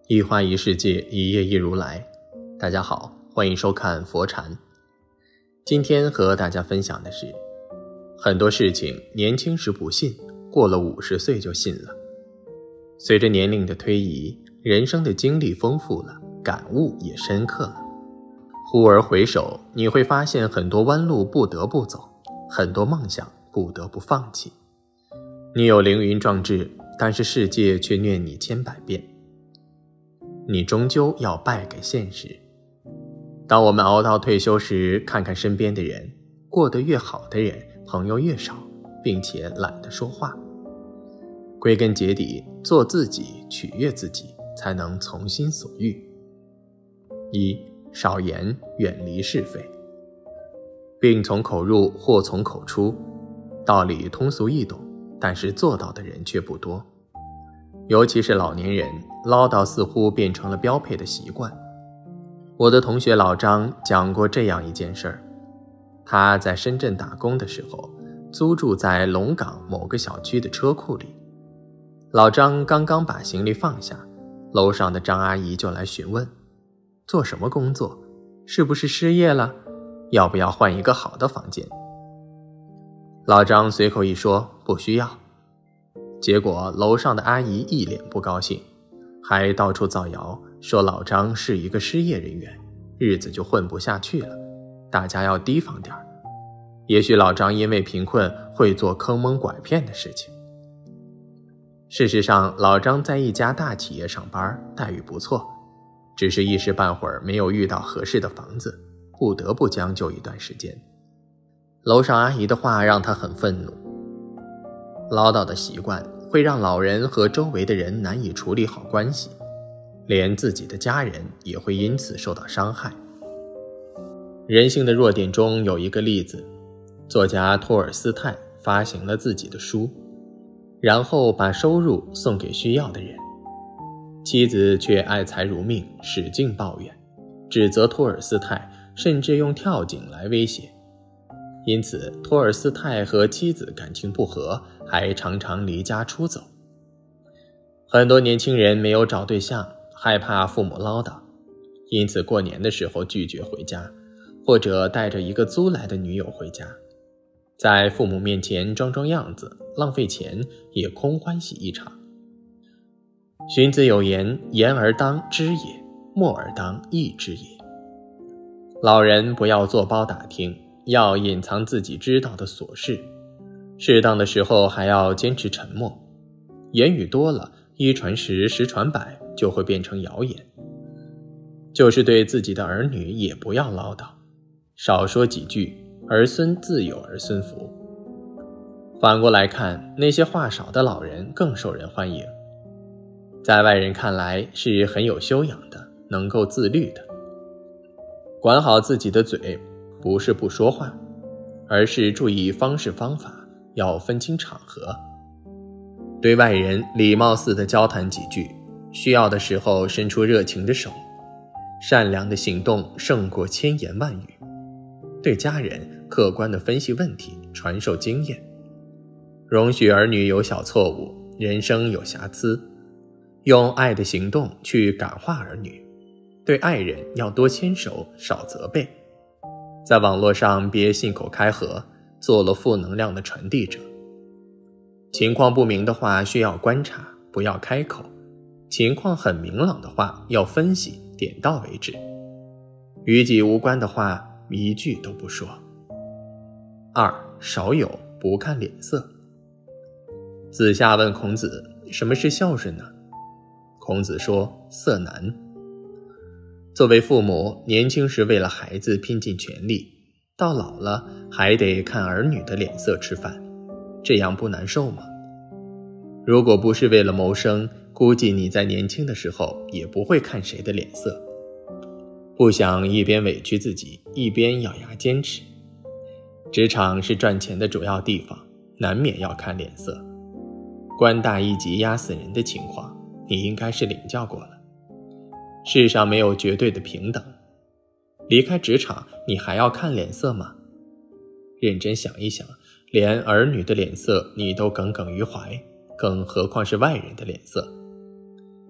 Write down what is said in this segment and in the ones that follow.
一花一世界，一叶一如来。大家好，欢迎收看佛禅。今天和大家分享的是，很多事情年轻时不信，过了50岁就信了。随着年龄的推移，人生的经历丰富了，感悟也深刻了。忽而回首，你会发现很多弯路不得不走，很多梦想不得不放弃。你有凌云壮志，但是世界却虐你千百遍。你终究要败给现实。当我们熬到退休时，看看身边的人，过得越好的人，朋友越少，并且懒得说话。归根结底，做自己，取悦自己，才能从心所欲。一，少言，远离是非。病从口入，祸从口出。道理通俗易懂，但是做到的人却不多。尤其是老年人，唠叨似乎变成了标配的习惯。我的同学老张讲过这样一件事儿，他在深圳打工的时候，租住在龙岗某个小区的车库里。老张刚刚把行李放下，楼上的张阿姨就来询问，做什么工作？是不是失业了？要不要换一个好的房间？老张随口一说，不需要。结果楼上的阿姨一脸不高兴，还到处造谣说老张是一个失业人员，日子就混不下去了，大家要提防点儿。也许老张因为贫困会做坑蒙拐骗的事情。事实上，老张在一家大企业上班，待遇不错，只是一时半会儿没有遇到合适的房子，不得不将就一段时间。楼上阿姨的话让他很愤怒。唠叨的习惯会让老人和周围的人难以处理好关系，连自己的家人也会因此受到伤害。人性的弱点中有一个例子，作家托尔斯泰发行了自己的书，然后把收入送给需要的人，妻子却爱财如命，使劲抱怨，指责托尔斯泰，甚至用跳井来威胁。因此托尔斯泰和妻子感情不和，还常常离家出走。很多年轻人没有找对象，害怕父母唠叨，因此过年的时候拒绝回家，或者带着一个租来的女友回家，在父母面前装装样子，浪费钱也空欢喜一场。荀子有言，言而当知也，默而当义之也。老人不要做包打听，要隐藏自己知道的琐事，适当的时候还要坚持沉默。言语多了，一传十，十传百，就会变成谣言。就是对自己的儿女也不要唠叨，少说几句，儿孙自有儿孙福。反过来看，那些话少的老人更受人欢迎，在外人看来是很有修养的，能够自律的。管好自己的嘴，不是不说话，而是注意方式方法，要分清场合。对外人礼貌似的交谈几句，需要的时候伸出热情的手，善良的行动胜过千言万语。对家人客观地分析问题，传授经验，容许儿女有小错误，人生有瑕疵，用爱的行动去感化儿女。对爱人要多牵手，少责备。在网络上别信口开河，做了负能量的传递者。情况不明的话需要观察，不要开口；情况很明朗的话要分析，点到为止。与己无关的话一句都不说。二，少有，不看脸色。子夏问孔子，什么是孝顺呢？孔子说，色难。作为父母，年轻时为了孩子拼尽全力，到老了还得看儿女的脸色吃饭，这样不难受吗？如果不是为了谋生，估计你在年轻的时候也不会看谁的脸色。不想一边委屈自己，一边咬牙坚持。职场是赚钱的主要地方，难免要看脸色。官大一级压死人的情况，你应该是领教过了。世上没有绝对的平等，离开职场你还要看脸色吗？认真想一想，连儿女的脸色你都耿耿于怀，更何况是外人的脸色。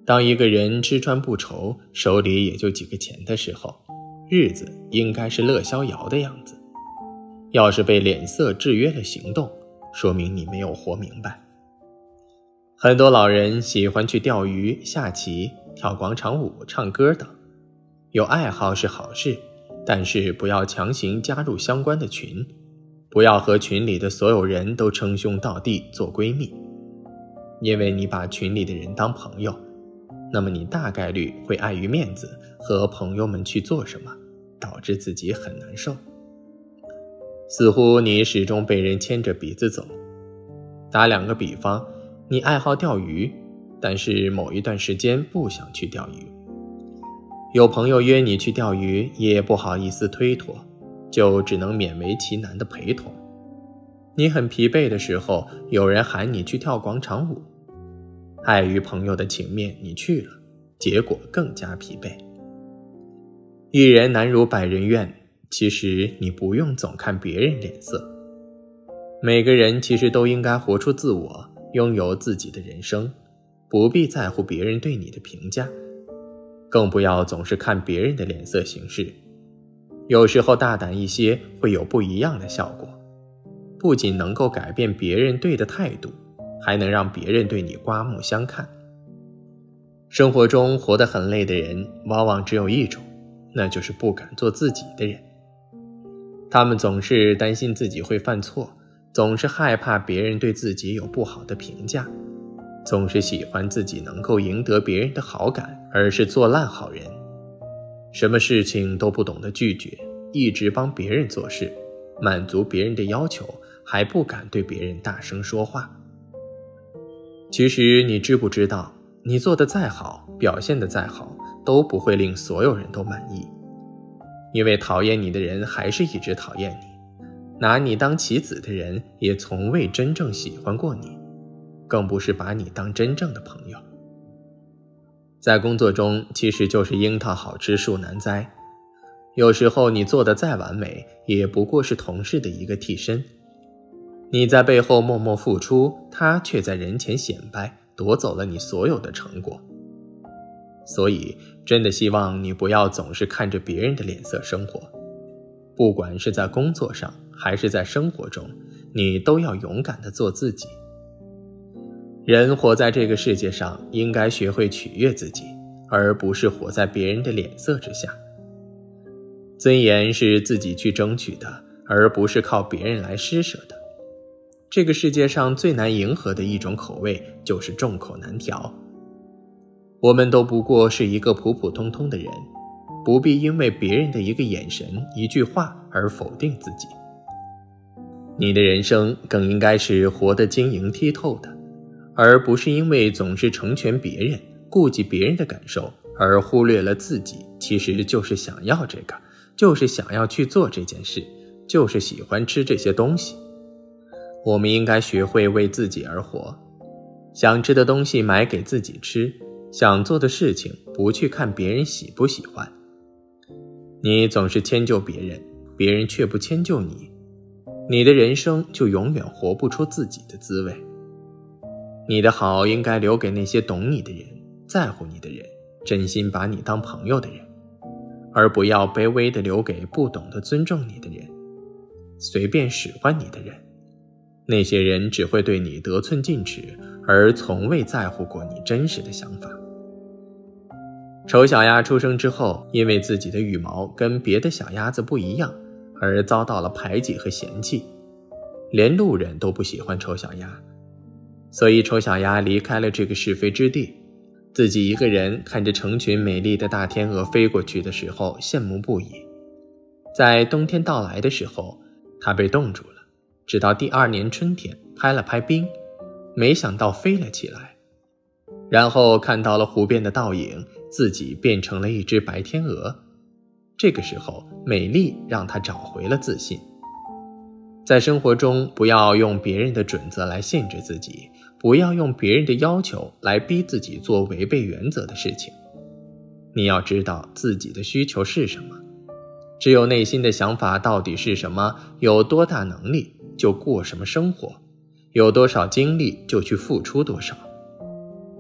当一个人吃穿不愁，手里也就几个钱的时候，日子应该是乐逍遥的样子。要是被脸色制约了行动，说明你没有活明白。很多老人喜欢去钓鱼、下棋、跳广场舞、唱歌等，有爱好是好事，但是不要强行加入相关的群，不要和群里的所有人都称兄道弟做闺蜜。因为你把群里的人当朋友，那么你大概率会碍于面子和朋友们去做什么，导致自己很难受。似乎你始终被人牵着鼻子走。打两个比方，你爱好钓鱼，但是某一段时间不想去钓鱼。有朋友约你去钓鱼，也不好意思推脱，就只能勉为其难的陪同。你很疲惫的时候，有人喊你去跳广场舞，碍于朋友的情面，你去了，结果更加疲惫。一人难如百人愿，其实你不用总看别人脸色。每个人其实都应该活出自我，拥有自己的人生，不必在乎别人对你的评价，更不要总是看别人的脸色行事。有时候大胆一些会有不一样的效果，不仅能够改变别人对的态度，还能让别人对你刮目相看。生活中活得很累的人往往只有一种，那就是不敢做自己的人。他们总是担心自己会犯错，总是害怕别人对自己有不好的评价，总是喜欢自己能够赢得别人的好感，而是做烂好人。什么事情都不懂得拒绝，一直帮别人做事，满足别人的要求，还不敢对别人大声说话。其实你知不知道，你做得再好，表现得再好，都不会令所有人都满意。因为讨厌你的人还是一直讨厌你，拿你当棋子的人也从未真正喜欢过你，更不是把你当真正的朋友。在工作中，其实就是樱桃好吃树难栽，有时候你做得再完美，也不过是同事的一个替身。你在背后默默付出，他却在人前显摆，夺走了你所有的成果。所以真的希望你不要总是看着别人的脸色生活，不管是在工作上还是在生活中，你都要勇敢地做自己。人活在这个世界上，应该学会取悦自己，而不是活在别人的脸色之下。尊严是自己去争取的，而不是靠别人来施舍的。这个世界上最难迎合的一种口味，就是众口难调。我们都不过是一个普普通通的人，不必因为别人的一个眼神、一句话而否定自己。你的人生更应该是活得晶莹剔透的，而不是因为总是成全别人、顾及别人的感受，而忽略了自己其实就是想要这个，就是想要去做这件事，就是喜欢吃这些东西。我们应该学会为自己而活，想吃的东西买给自己吃，想做的事情不去看别人喜不喜欢。你总是迁就别人，别人却不迁就你，你的人生就永远活不出自己的滋味。你的好应该留给那些懂你的人，在乎你的人，真心把你当朋友的人，而不要卑微地留给不懂得尊重你的人，随便使唤你的人。那些人只会对你得寸进尺，而从未在乎过你真实的想法。丑小鸭出生之后，因为自己的羽毛跟别的小鸭子不一样，而遭到了排挤和嫌弃，连路人都不喜欢丑小鸭。所以丑小鸭离开了这个是非之地，自己一个人看着成群美丽的大天鹅飞过去的时候羡慕不已。在冬天到来的时候，它被冻住了，直到第二年春天拍了拍冰，没想到飞了起来，然后看到了湖边的倒影，自己变成了一只白天鹅。这个时候美丽让他找回了自信。在生活中，不要用别人的准则来限制自己，不要用别人的要求来逼自己做违背原则的事情。你要知道自己的需求是什么，只有内心的想法到底是什么，有多大能力就过什么生活，有多少精力就去付出多少。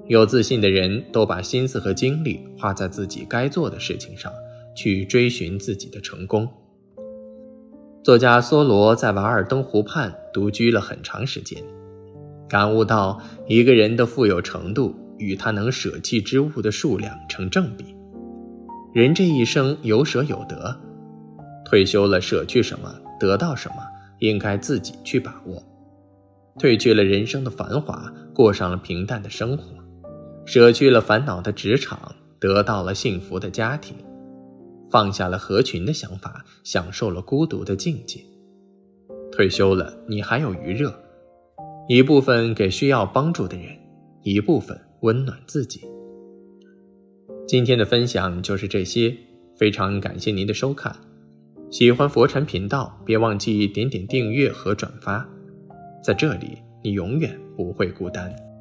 有自信的人都把心思和精力花在自己该做的事情上，去追寻自己的成功。作家梭罗在瓦尔登湖畔独居了很长时间，感悟到一个人的富有程度与他能舍弃之物的数量成正比。人这一生有舍有得，退休了舍去什么，得到什么，应该自己去把握。褪去了人生的繁华，过上了平淡的生活，舍去了烦恼的职场，得到了幸福的家庭，放下了合群的想法，享受了孤独的境界。退休了，你还有余热，一部分给需要帮助的人，一部分温暖自己。今天的分享就是这些，非常感谢您的收看。喜欢佛禅频道，别忘记点点订阅和转发，在这里你永远不会孤单。